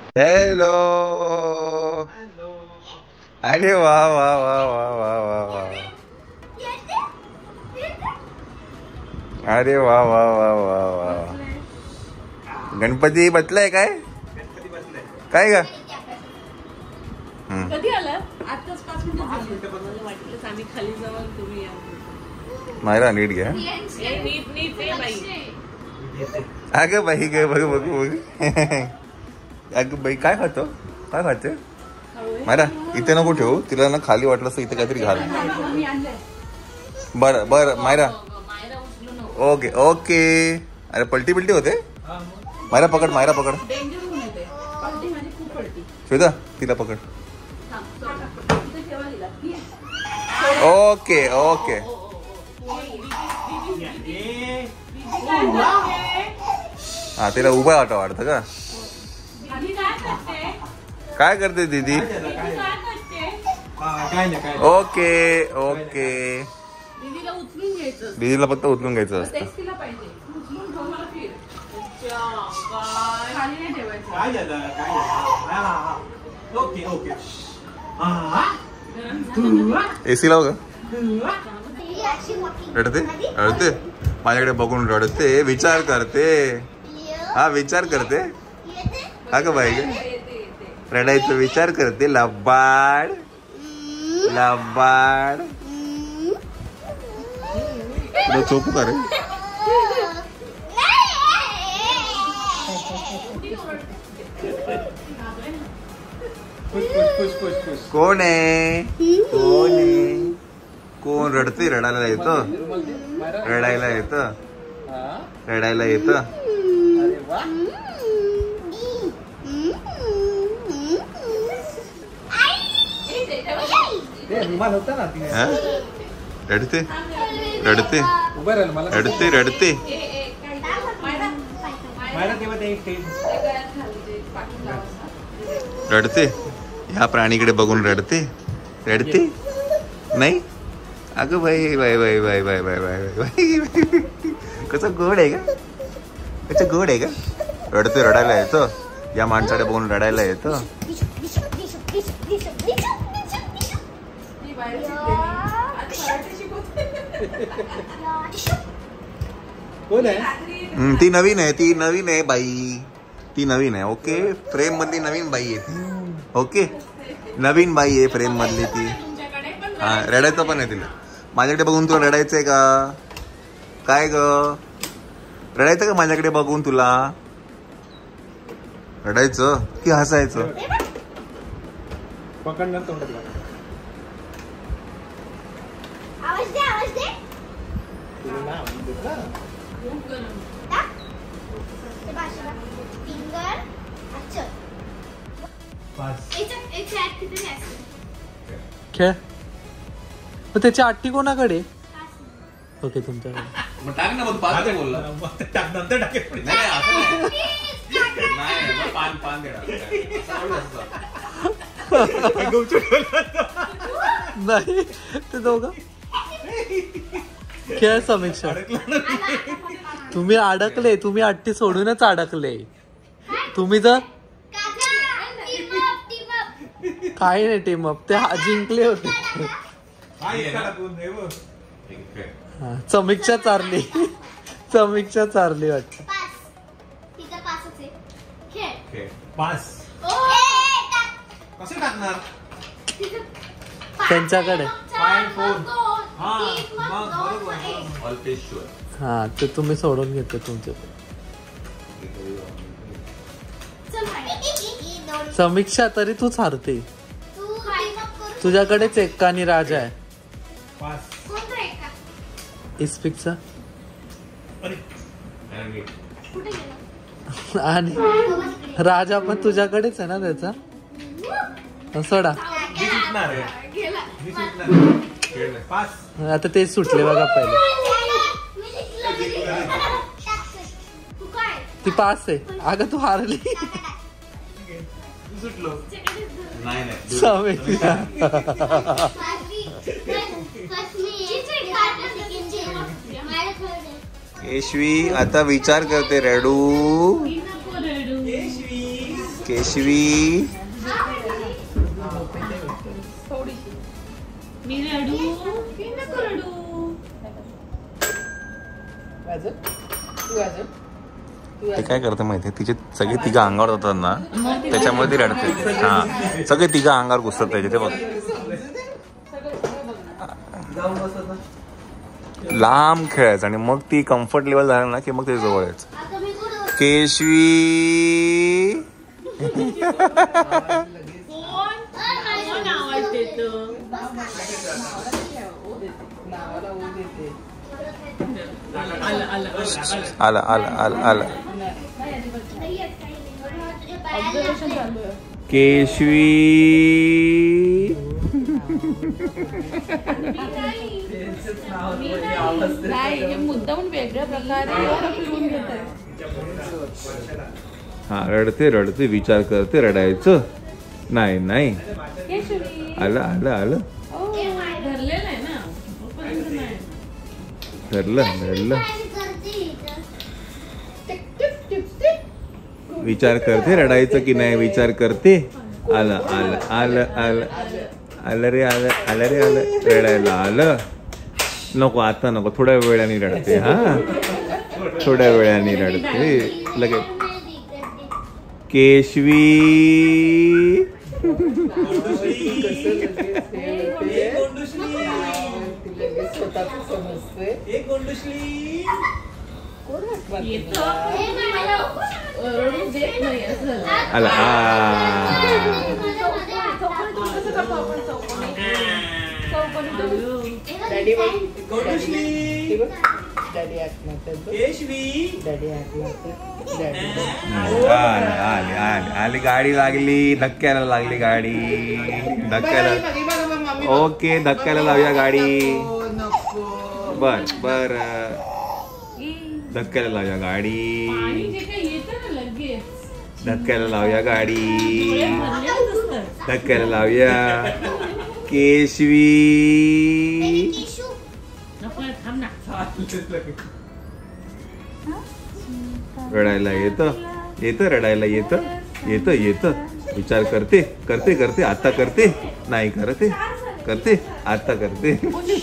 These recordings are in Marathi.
हॅलो. अरे वा वा वा वा वा वा वा. अरे वा वा वा वा वा. गणपती बसलाय काय? काय ग? कधी आला? आताच 5 मिनिटं झाली. मला वाटलं आम्ही खाली जाऊ तुम्ही या. मायरा नीट घ्या. नीट बाई. अगं बाई ग बघ बघ बघ. अगं बाई काय खातो? काय खाते? मायरा इथे नको ठेवू, तिला ना खाली वाटलं असं इथे काहीतरी घाल. बरं बरं मायरा. Okay okay. अरे पलटी बिलटी होते. मायरा पकड, मायरा पकड. श्वेता तिला पकड. Okay okay. हा तिला उभा वाटा वाटतं का? काय करते दीदी? Okay okay. दीदीला फक्त उचलून घ्यायचं असतं. एसी लाव का? रडते रडते माझ्याकडे बघून रडते. विचार करते. हा विचार करते. हा का बाई रडायचं विचार करते. लबाड लबाड. तुला चोपू का रे? कोण आहे? कोण आहे? कोण रडते? रडायला येतं. रडायला येतं. रडायला येतं. रडते रडते रडते रडते. रडते. ह्या प्राणीकडे बघून रडते. रडते नाही. अगं बाई बाई बाई बाई बाई बाई बाई बाई. कसं गोड आहे का? कसं गोड आहे का? रडते. रडायला येतं. या माणसाकडे बघून रडायला येतं. ती नवीन आहे. ती नवीन आहे बाई. ती नवीन आहे. ओके फ्रेम मधली नवीन बाई आहे ती. ओके नवीन बाई आहे फ्रेम मधली ती. हा रडायचं पण आहे तिला. माझ्याकडे बघून तुला रडायचंय का? काय ग रडायचं का माझ्याकडे बघून तुला? रडायचं की हसायचं? पकडणार तोंडात. खेळ मग त्याची आट्टी कोणाकडे? ओके तुमच्याकडे. मग टाक ना. मग पाच बोलला. नंतर टाकेल. पान पान नाही ते दोघं खेळ. समीक्षा तुम्ही अडकले. तुम्ही आट्टी सोडूनच अडकले. तुम्ही जर काय नाही टीम अप ते जिंकले होते. समीक्षा चारली. समीक्षा चारली वाटत. कसं टाकणार? त्यांच्याकडे. हा ते तुम्ही सोडून घेते तुमच्याकडे. समीक्षा तरी तूच हारते. तुझ्याकडेच एक्का आणि राजा आहे. इस्पिकचा आणि राजा पण तुझ्याकडेच आहे ना त्याचा. सोडा आता ते सुटले बघा पहिले. ती पास आहे. अगं तू हारली. समीक्षा येशवी आता विचार करते. रडू केशवी मी रडू की नको रडू. ते काय करते माहितीये, तिचे सगळे तिघं अंगावर होतात ना, त्याच्यामुळे ती रडते. हा, सगळे तिघं अंगावर घुसतात त्याचे. ते बघ लांब खेळायचं आणि मग ती कम्फर्टेबल झाली ना की मग त्याच्या जवळ यायचं. केशवी कोण आवाज देतो? आला आला आला आला केशवी मुद्दाहून वेगळ्या प्रकारे फिरवून घेत आहे. हा, रडते रडते, विचार करते, रडायचं नाही नाही. आलं आलं आलं, धरलेलं आहे ना, धरलं धरलं. विचार करते, रडायचं की नाही विचार करते. आलं आलं आलं आलं आलं रे आलं आलं रे आलं, रडायला आलं. नको आता नको, थोड्या वेळाने रडते. हा, थोड्या वेळाने रडते लगेच. केशवी आला. आली गाडी लागली, धक्क्याला लागली गाडी, धक्क्याला. ओके, धक्क्याला लावूया गाडी. बर बर, धक्क्याला लावूया गाडी, धक्क्याला लावूया गाडी, धक्क्याला लावूया. केशवी रडायला येतं येतं, रडायला येतं येतं येतं. विचार करते करते करते, आता करते नाही, करते करते आता करते.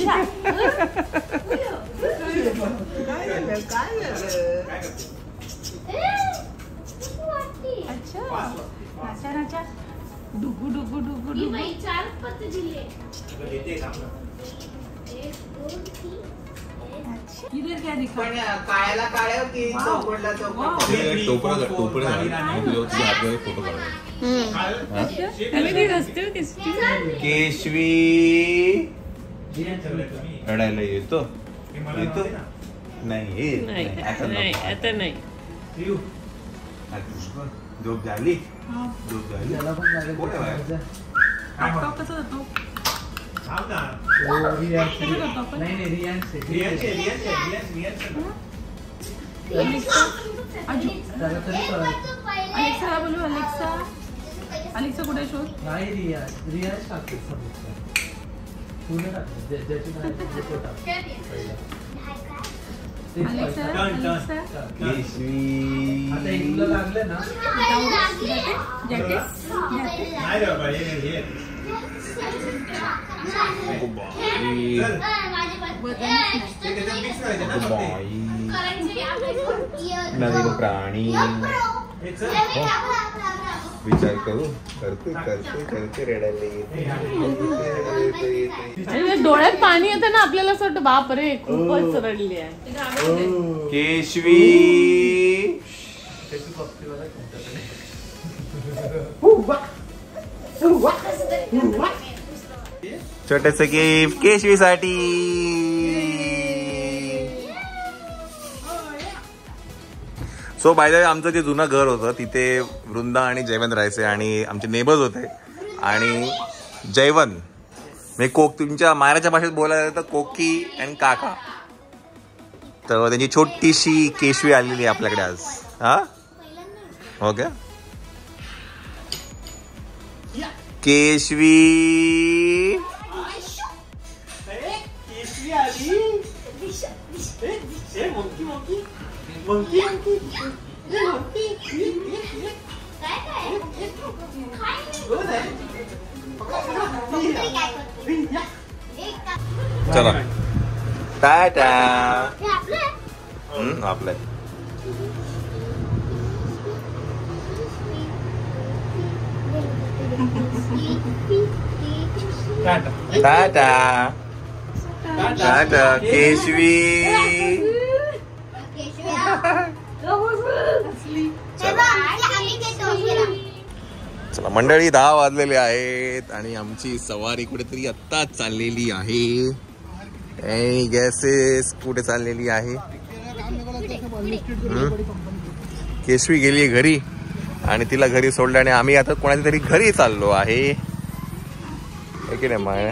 डुगू डुगू डुगू डुगू. इधर क्या दिखा? काळ्याला काळ्या की चौकोनला चौकोन. केशवी रडायला येतो येतो नाही, आता नाही. झोप झाली, झोप झाली. कसं जातो? अलेक्साला बोलू. अलेक्सा, अलेक्सा कुठे शोध? नाही, रिया टाकते. लागले ना नवीन प्राणी. विचार करू, करते करते करते, रडायला येते. डोळ्यात पाणी येतं ना, आपल्याला असं वाटतं बाप रे खूपच रडली आहे. केशवी छोटस गिफ्ट केशवीसाठी. सो बाय द वे, आमचं जे जुनं घर होतं तिथे वृंदा आणि जयवंत राहायचे आणि आमचे नेबर्स होते. आणि जयवंत म्हणजे कोक, तुमच्या मायराच्या भाषेत बोलायला तर कोकी अँड काका. तर त्यांची छोटीशी केशवी आलेली आहे आपल्याकडे आज. हा, हो का? केशवी चला टाटा. आपलं टाटा टाटा केशवी. चला मंडळी 10 वाजलेले आहेत आणि आमची सवारी कुठेतरी आत्ताच चाललेली आहे. गॅसेस कुठे चाललेली आहे. केशवी गेली घरी आणि तिला घरी सोडलं आणि आम्ही आता कोणाच्या तरी घरी चाललो आहे की नाही माय.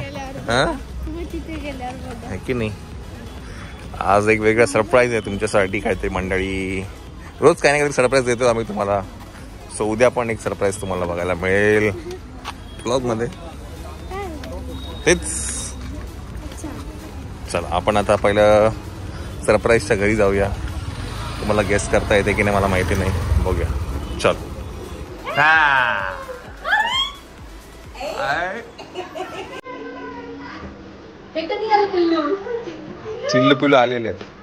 है की नाही. आज एक वेगळं सरप्राईज आहे तुमच्यासाठी काहीतरी मंडळी. रोज काही ना काही सरप्राईज देतो आम्ही तुम्हाला. सो उद्या पण एक सरप्राईज तुम्हाला बघायला मिळेल ब्लॉग मध्ये. तेच चला आपण आता पहिलं सरप्राईजच्या घरी जाऊया. तुम्हाला गेस करता येते की नाही मला माहिती नाही. बघूया. चल. चिल्लू पिल्लू आलेले आहेत.